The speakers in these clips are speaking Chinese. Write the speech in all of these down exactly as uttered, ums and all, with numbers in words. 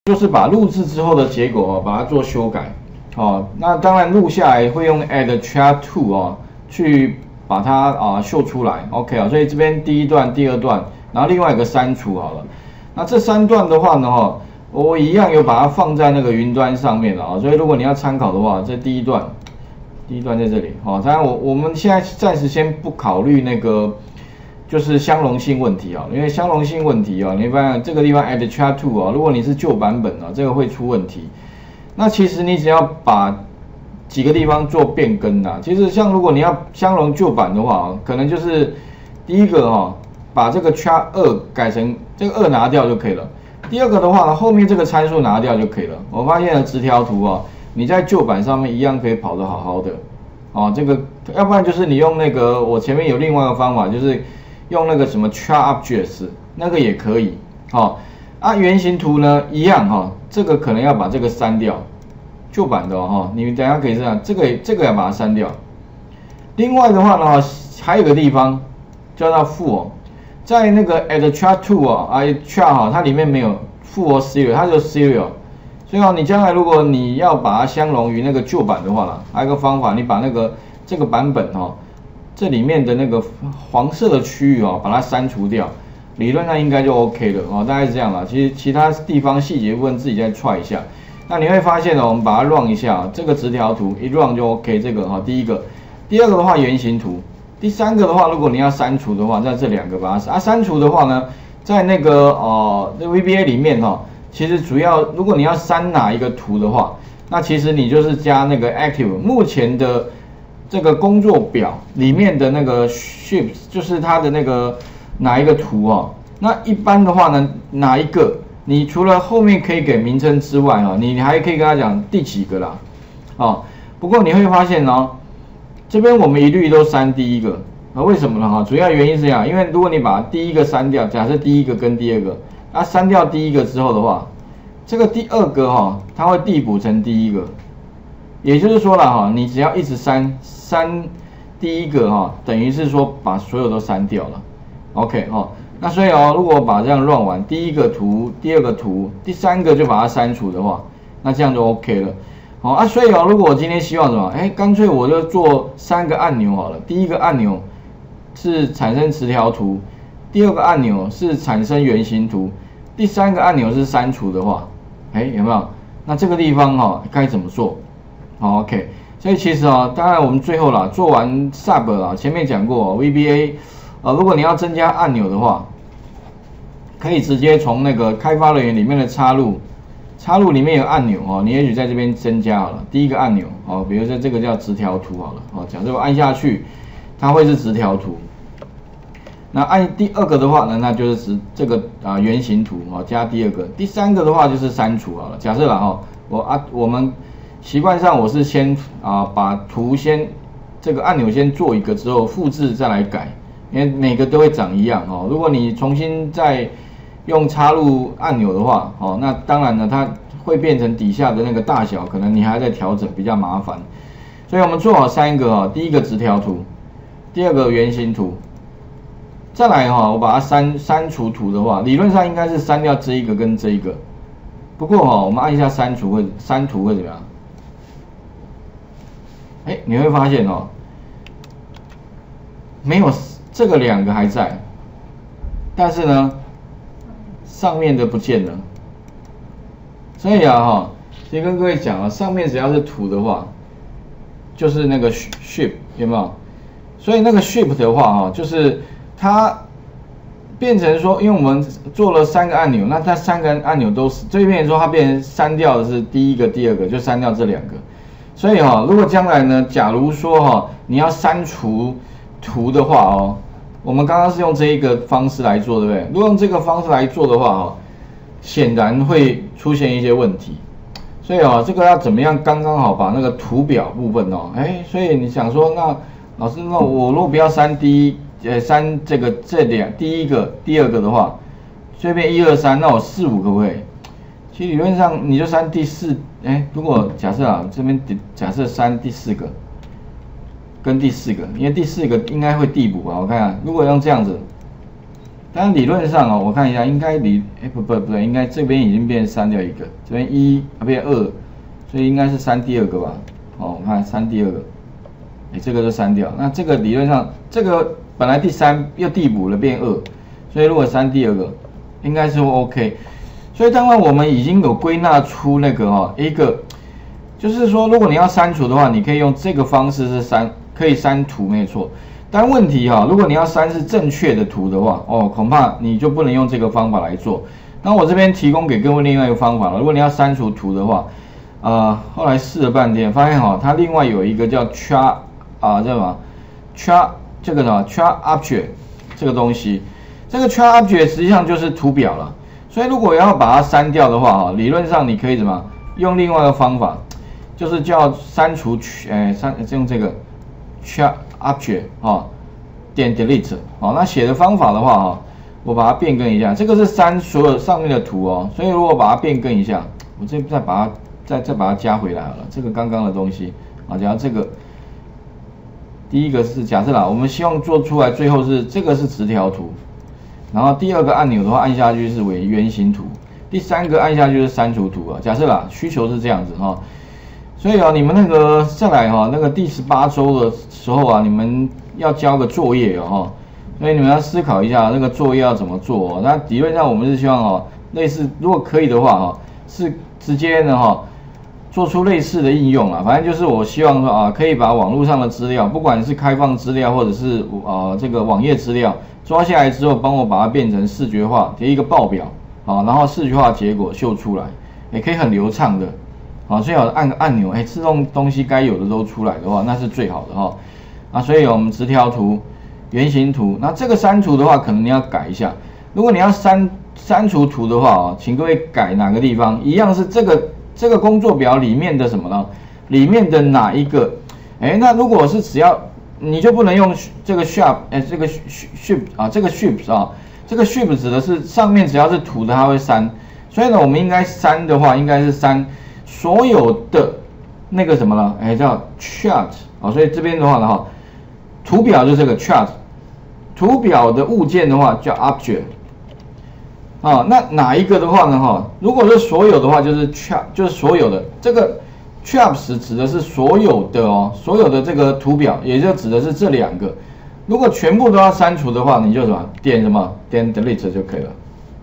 就是把录制之后的结果哦，把它做修改。哦，那当然录下来会用 Add Chart to 哦，去把它啊秀出来。OK 啊，所以这边第一段、第二段，然后另外一个删除好了。那这三段的话呢，哈，我一样有把它放在那个云端上面了啊。所以如果你要参考的话，这第一段，第一段在这里。哦，当然我我们现在暂时先不考虑那个。就是相容性问题啊，因为相容性问题啊，你发现这个地方 add chart to 啊，如果你是旧版本啊，这个会出问题。那其实你只要把几个地方做变更啊，其实像如果你要相容旧版的话，可能就是第一个哈，把这个 chart 二改成这个二拿掉就可以了。第二个的话呢，后面这个参数拿掉就可以了。我发现了直条图啊，你在旧版上面一样可以跑得好好的。哦，这个要不然就是你用那个，我前面有另外一个方法，就是用那个什么 Chart Objects 那个也可以，好、哦、啊，原型图呢一样哈、哦，这个可能要把这个删掉，旧版的哈、哦，你们等一下可以这样，这个这个要把它删掉。另外的话呢，还有个地方叫做负哦，在那个 Add Chart to 啊，啊 Chart 哈，它里面没有负哦 Serial， 它就 Serial， 所以哦，你将来如果你要把它相容于那个旧版的话啦，还有一个方法，你把那个这个版本哈、哦。这里面的那个黄色的区域哦，把它删除掉，理论上应该就 OK 了哦，大概是这样啦。其实其他地方细节部分自己再踹一下。那你会发现呢，我们把它 run 一下，这个直条图一 run 就 OK。这个哈，第一个，第二个的话原型图，第三个的话，如果你要删除的话，在这两个把它删啊删除的话呢，在那个呃 V B A 里面哈、哦，其实主要如果你要删哪一个图的话，那其实你就是加那个 active 目前的。这个工作表里面的那个 shift 就是它的那个哪一个图哦？那一般的话呢，哪一个？你除了后面可以给名称之外啊，你还可以跟他讲第几个啦，哦。不过你会发现哦，这边我们一律都删第一个啊，为什么呢？哈，主要原因是这样，因为如果你把第一个删掉，假设第一个跟第二个，那删掉第一个之后的话，这个第二个哈，它会递补成第一个。也就是说了哈，你只要一直删删第一个哈，等于是说把所有都删掉了 ，OK 哈。那所以哦，如果把这样乱完，第一个图、第二个图、第三个就把它删除的话，那这样就 OK 了。好啊，所以哦，如果我今天希望什么，哎，干脆我就做三个按钮好了。第一个按钮是产生直条图，第二个按钮是产生圆形图，第三个按钮是删除的话，哎，有没有？那这个地方哈，该怎么做？好 ，OK， 所以其实啊，当然我们最后啦，做完 Sub 啦，前面讲过 V B A， 呃，如果你要增加按钮的话，可以直接从那个开发人员里面的插入，插入里面有按钮哦，你也许在这边增加好了，第一个按钮哦，比如说这个叫直条图好了，哦，假设我按下去，它会是直条图。那按第二个的话呢，那就是直这个啊、呃、圆形图哦，加第二个，第三个的话就是删除好了。假设啦哦，我啊我们。习惯上我是先啊把图先这个按钮先做一个之后复制再来改，因为每个都会长一样哦。如果你重新再用插入按钮的话，哦，那当然呢它会变成底下的那个大小，可能你还在调整，比较麻烦。所以我们做好三个啊，第一个直条图，第二个圆形图，再来哈、哦，我把它删删除图的话，理论上应该是删掉这一个跟这一个。不过哈、哦，我们按一下删除会删图会怎么样？哎，你会发现哦，没有这个两个还在，但是呢，上面的不见了。所以啊哈、哦，先跟各位讲啊，上面只要是图的话，就是那个 shift 有没有？所以那个 shift 的话哈、哦，就是它变成说，因为我们做了三个按钮，那它三个按钮都是，这边说它变成删掉的是第一个、第二个，就删掉这两个。所以哈、哦，如果将来呢，假如说哈、哦，你要删除图的话哦，我们刚刚是用这一个方式来做，对不对？如果用这个方式来做的话哦，显然会出现一些问题。所以哦，这个要怎么样刚刚好把那个图表部分哦，哎，所以你想说，那老师，那我如果不要删第一，呃，删这个这两第一个、第二个的话，这边一二三，那我四五可不可以？其实理论上你就删第四，哎，如果假设啊，这边假设删第四个跟第四个，因为第四个应该会递补吧？我看看，如果用这样子， 当然理论上哦，我看一下，应该理哎不不不对，应该这边已经变删掉一个，这边一啊变二，所以应该是删第二个吧？哦，我看删第二个，哎这个就删掉。那这个理论上这个本来第三又递补了变二，所以如果删第二个，应该是 OK。所以当然我们已经有归纳出那个哈、哦、一个，就是说如果你要删除的话，你可以用这个方式是删，可以删图没错。但问题哈、哦，如果你要删是正确的图的话，哦，恐怕你就不能用这个方法来做。那我这边提供给各位另外一个方法了，如果你要删除图的话，啊、呃，后来试了半天，发现哈、哦，它另外有一个叫 char 啊，叫什么 char 这个什么 char object 这个东西，这个 char object 实际上就是图表了。所以如果要把它删掉的话，哈，理论上你可以怎么用另外一个方法，就是叫删除，哎，删用这个 char object 啊，点 delete 好，那写的方法的话哈，我把它变更一下，这个是删所有上面的图哦，所以如果把它变更一下，我这再把它再再把它加回来好了，这个刚刚的东西啊，假如这个第一个是假设啦，我们希望做出来最后是这个是直条图。然后第二个按钮的话，按下去是为圆形图，第三个按下去是删除图啊。假设啦，需求是这样子哈，所以啊，你们那个再来哈，那个第十八周的时候啊，你们要交个作业哦哈，所以你们要思考一下那个作业要怎么做哦。那理论上我们是希望哦，类似如果可以的话哈，是直接呢哈，做出类似的应用啊。反正就是我希望说啊，可以把网络上的资料，不管是开放资料或者是呃这个网页资料。抓下来之后，帮我把它变成视觉化的一个报表，啊，然后视觉化结果秀出来，也可以很流畅的，啊，最好按个按钮，哎，自动东西该有的都出来的话，那是最好的哈，啊，所以我们直条图、圆形图，那这个删除的话，可能你要改一下。如果你要删删除图的话啊，请各位改哪个地方？一样是这个这个工作表里面的什么呢？里面的哪一个？哎，那如果是只要你就不能用这个 sharp， 哎，这个 ship 啊，这个 ship 啊，这个 ship 指的是上面只要是图的它会删，所以呢，我们应该删的话，应该是删所有的那个什么呢？哎，叫 chart 啊，所以这边的话呢，哈，图表就是这个 chart， 图表的物件的话叫 object， 啊，那哪一个的话呢，哈，如果是所有的话，就是 chart， 就是所有的这个。Charts 指的是所有的哦，所有的这个图表，也就指的是这两个。如果全部都要删除的话，你就什么点什么点 delete 就可以了。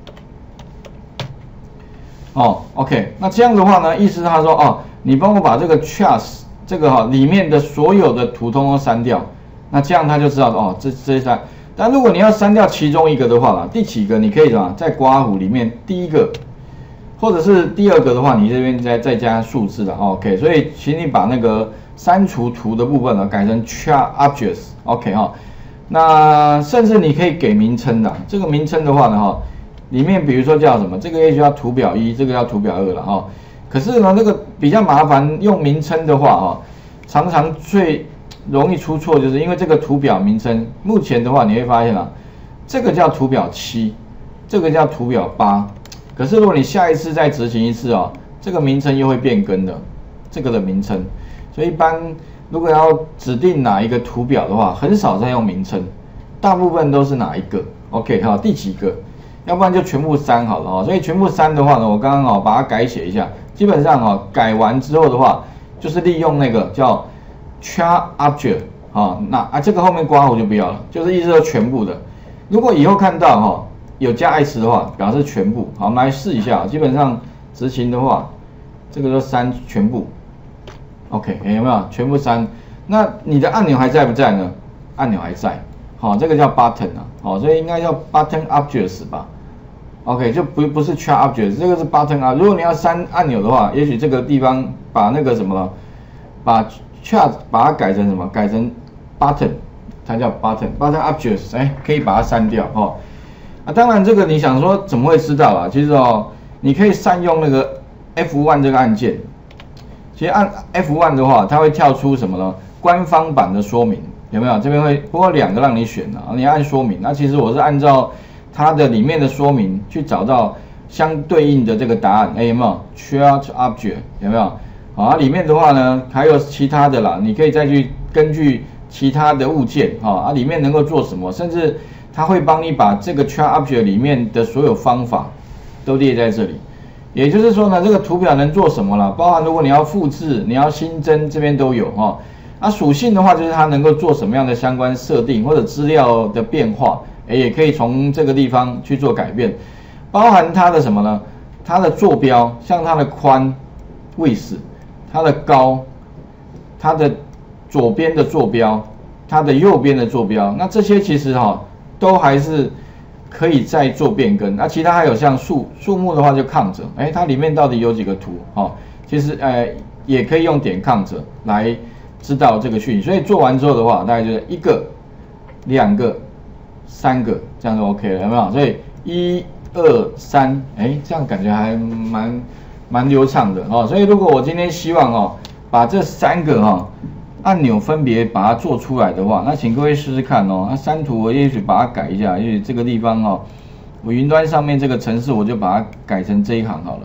哦 ，OK， 那这样的话呢，意思是他说哦，你帮我把这个 charts 这个哈、哦、里面的所有的图通通删掉，那这样他就知道哦，这这删。但如果你要删掉其中一个的话啦，第几个你可以什么在刮弧里面第一个。或者是第二个的话，你这边再再加数字的 ，OK， 所以请你把那个删除图的部分呢改成 chart objects，OK 哈，那甚至你可以给名称的，这个名称的话呢哈，里面比如说叫什么，这个也许叫图表一，这个叫图表二了哈，可是呢那个比较麻烦，用名称的话哈，常常最容易出错，就是因为这个图表名称，目前的话你会发现啊，这个叫图表七，这个叫图表八。可是如果你下一次再执行一次哦，这个名称又会变更的，这个的名称，所以一般如果要指定哪一个图表的话，很少在用名称，大部分都是哪一个 ，OK 好，第几个，要不然就全部删好了哈。所以全部删的话呢，我刚刚哦把它改写一下，基本上哦改完之后的话，就是利用那个叫 chart object 啊，那啊这个后面括弧就不要了，就是意思说全部的。如果以后看到哈。有加 s 的话，表示全部。好，我们来试一下。基本上执行的话，这个就删全部。OK， 有没有全部删？那你的按钮还在不在呢？按钮还在。好，这个叫 button 啊。好，所以应该叫 button objects 吧。OK， 就不不是 chart objects， 这个是 button 啊。如果你要删按钮的话，也许这个地方把那个什么了，把 chart 把它改成什么？改成 button， 它叫 button button objects， 哎，可以把它删掉哦。啊，当然这个你想说怎么会知道啊？其实哦，你可以善用那个 F 一 这个按键。其实按 F 一 的话，它会跳出什么呢？官方版的说明有没有？这边会不过两个让你选啊，你按说明。那其实我是按照它的里面的说明去找到相对应的这个答案。哎，有没有 ？Chart object 有没有？啊，里面的话呢还有其他的啦，你可以再去根据其他的物件啊，啊里面能够做什么，甚至。 它会帮你把这个 Chart Object 里面的所有方法都列在这里。也就是说呢，这个图表能做什么了？包含如果你要复制、你要新增，这边都有哈。那属性的话，就是它能够做什么样的相关设定或者资料的变化，也可以从这个地方去做改变。包含它的什么呢？它的坐标，像它的宽、width， 它的高，它的左边的坐标，它的右边的坐标，那这些其实哈、哦、都还是可以再做变更。那其他还有像树树木的话就抗者，哎，它里面到底有几个图？哦，其实呃也可以用点抗者来知道这个讯息。所以做完之后的话，大概就是一个、两个、三个，这样就 OK 了，有没有？所以一二三，哎，这样感觉还蛮蛮流畅的哦。所以如果我今天希望哦，把这三个哈、哦、按钮分别把它做出来的话，那请各位试试看哦。那删图我也许把它改一下，因为这个地方哦，我云端上面这个程式我就把它改成这一行好了。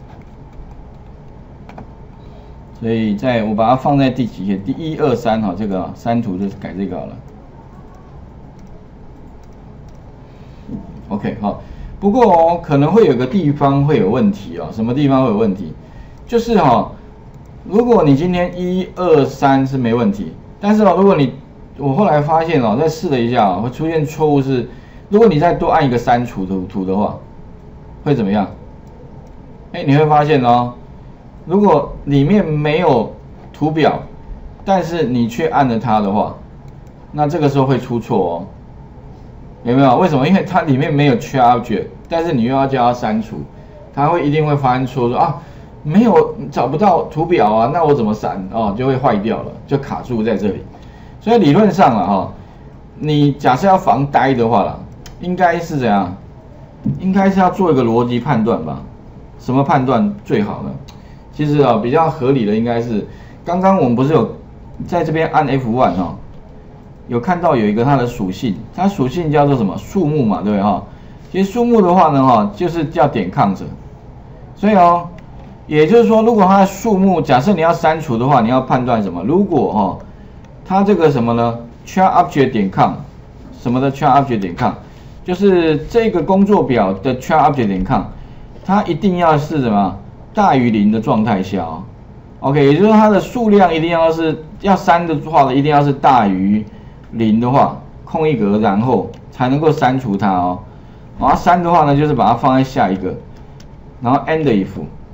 所以在我把它放在第几页？第一二三哈，这个删图就改这个好了。OK 好。不过哦，可能会有个地方会有问题哦，什么地方会有问题？就是哈、哦，如果你今天一二三是没问题，但是哦，如果你我后来发现哦，再试了一下哦，会出现错误是，如果你再多按一个删除图图的话，会怎么样？哎，你会发现哦，如果里面没有图表，但是你却按了它的话，那这个时候会出错哦。有没有？为什么？因为它里面没有 Chart Object， 但是你又要叫它删除，它会一定会发生错说啊，没有找不到图表啊，那我怎么删哦？就会坏掉了，就卡住在这里。所以理论上啊，哈，你假设要防呆的话啦，应该是怎样？应该是要做一个逻辑判断吧？什么判断最好呢？其实啊，比较合理的应该是，刚刚我们不是有在这边按 F 一 哦。有看到有一个它的属性，它属性叫做什么？树木嘛，对不对哈？其实树木的话呢，哈，就是叫点抗者。所以哦，也就是说，如果它的树木，假设你要删除的话，你要判断什么？如果哈，它这个什么呢 ？Chart Object 点 com 什么的 Chart Object 点 com， 就是这个工作表的 Chart Object 点 com， 它一定要是什么大于零的状态下哦。OK， 也就是说它的数量一定要是要删的话呢，一定要是大于零的话，空一格，然后才能够删除它哦。然后删的话呢，就是把它放在下一个，然后 end if，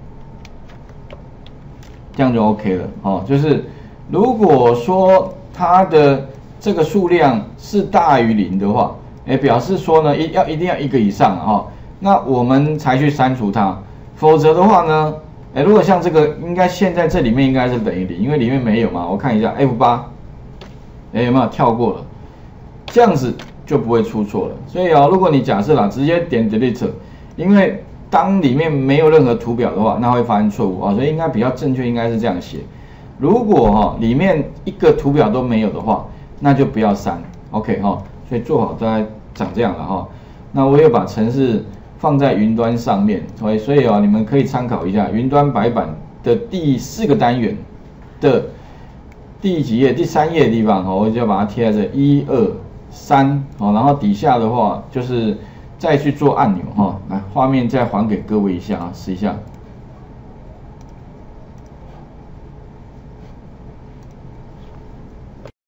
这样就 OK 了哦。就是如果说它的这个数量是大于零的话，哎，表示说呢，一要一定要一个以上啊、哦，那我们才去删除它。否则的话呢，哎，如果像这个，应该现在这里面应该是等于零，因为里面没有嘛。我看一下 F 八。哎，有没有跳过了？这样子就不会出错了。所以哦，如果你假设啦，直接点 delete， 因为当里面没有任何图表的话，那会发生错误啊、哦。所以应该比较正确，应该是这样写。如果哈、哦、里面一个图表都没有的话，那就不要删。OK 哈、哦，所以做好大概长这样了哈、哦。那我也把程式放在云端上面，所以所以哦，你们可以参考一下云端白板的第四个单元的。第几页？第三页的地方，我就把它贴在这一二三，然后底下的话就是再去做按钮哈，来画面再还给各位一下啊，试一下。